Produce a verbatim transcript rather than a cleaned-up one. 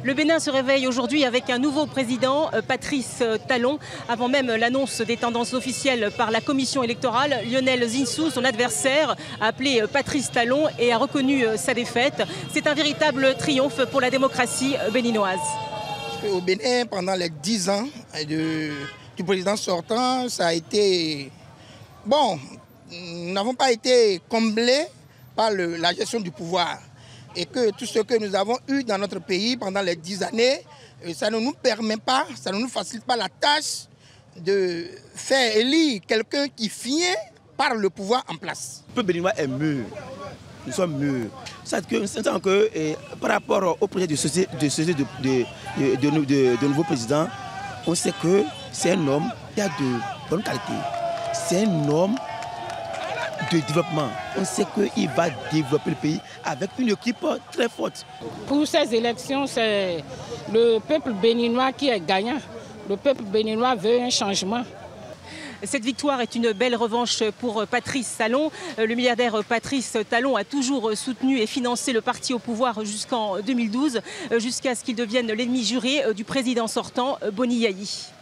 Le Bénin se réveille aujourd'hui avec un nouveau président, Patrice Talon. Avant même l'annonce des tendances officielles par la commission électorale, Lionel Zinsou, son adversaire, a appelé Patrice Talon et a reconnu sa défaite. C'est un véritable triomphe pour la démocratie béninoise. Au Bénin, pendant les dix ans de, du président sortant, ça a été... Bon, nous n'avons pas été comblés par le, la gestion du pouvoir. Et que tout ce que nous avons eu dans notre pays pendant les dix années, ça ne nous permet pas, ça ne nous facilite pas la tâche de faire élire quelqu'un qui vient par le pouvoir en place. Le peuple béninois est mûr. Nous sommes mûrs. C'est-à-dire que eh, par rapport au projet de société de, de, de, de, de, de, de nouveau président, on sait que c'est un homme qui a de bonne qualité. C'est un homme de développement. On sait qu'il va développer le pays avec une équipe très forte. Pour ces élections, c'est le peuple béninois qui est gagnant. Le peuple béninois veut un changement. Cette victoire est une belle revanche pour Patrice Talon. Le milliardaire Patrice Talon a toujours soutenu et financé le parti au pouvoir jusqu'en deux mille douze, jusqu'à ce qu'il devienne l'ennemi juré du président sortant, Boni Yayi.